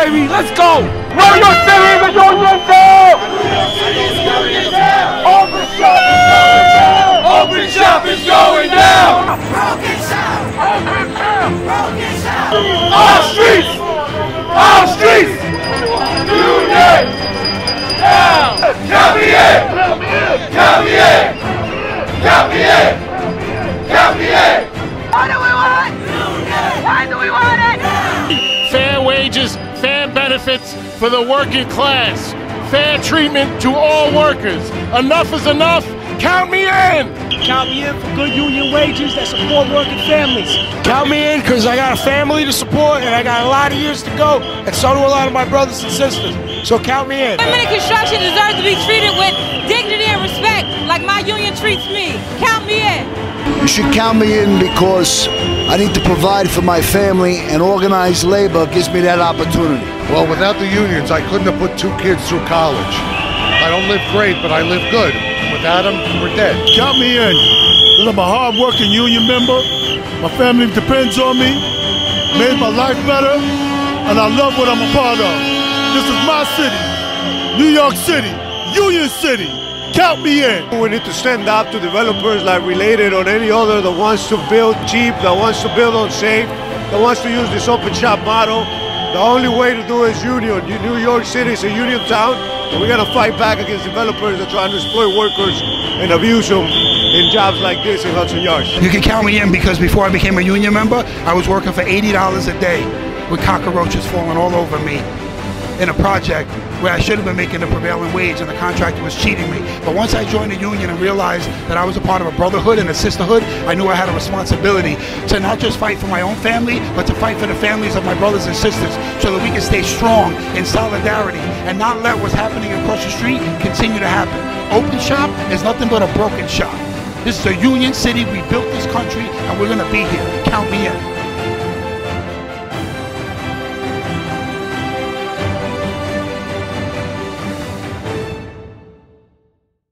baby. Let's go. New York City is a union town. Open shop is going down. Open shop is going down. Broken shop. Open shop. Broken shop. Our streets. Our streets. Union. Down. Count me in. Count me in. Count me in. Count me in. What do we want? Union. Why do we want it? Fair wages, fair benefits for the working class. Fair treatment to all workers. Enough is enough. Count me in. Count me in for good union wages that support working families. Count me in because I got a family to support and I got a lot of years to go, and so do a lot of my brothers and sisters. So count me in. Women in construction deserve to be treated with dignity and respect like my union treats me. Count me in. You should count me in because I need to provide for my family, and organized labor gives me that opportunity. Well, without the unions, I couldn't have put 2 kids through college. I don't live great, but I live good. Without them, we're dead. Count me in, because I'm a hard-working union member. My family depends on me, made my life better, and I love what I'm a part of. This is my city, New York City, Union City. Count me in. We need to stand up to developers like Related or any other that wants to build cheap, that wants to build unsafe, that wants to use this open shop model. The only way to do it is union. New York City is a union town, and we're going to fight back against developers that try to exploit workers and abuse them in jobs like this in Hudson Yards. You can count me in because before I became a union member, I was working for $80 a day with cockroaches falling all over me in a project where I should have been making the prevailing wage and the contractor was cheating me. But once I joined the union and realized that I was a part of a brotherhood and a sisterhood, I knew I had a responsibility to not just fight for my own family, but to fight for the families of my brothers and sisters so that we can stay strong in solidarity and not let what's happening across the street continue to happen. Open shop is nothing but a broken shop. This is a union city. We built this country and we're going to be here. Count me in.